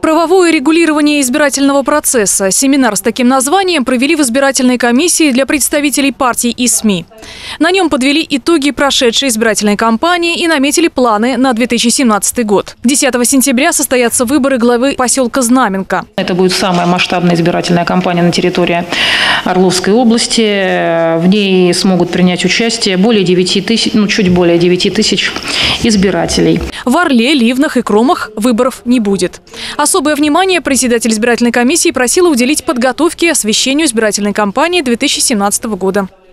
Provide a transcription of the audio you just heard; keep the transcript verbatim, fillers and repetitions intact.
Правовое регулирование избирательного процесса. Семинар с таким названием провели в избирательной комиссии для представителей партий и СМИ. На нем подвели итоги прошедшей избирательной кампании и наметили планы на две тысячи семнадцатый год. десятого сентября состоятся выборы главы поселка Знаменка. Это будет самая масштабная избирательная кампания на территории Орловской области. В ней смогут принять участие более девяти тысяч, ну чуть более девяти тысяч избирателей. В Орле, Ливнах и Кромах выборов не будет. Особое внимание председатель избирательной комиссии просила уделить подготовке и освещению избирательной кампании две тысячи семнадцатого года.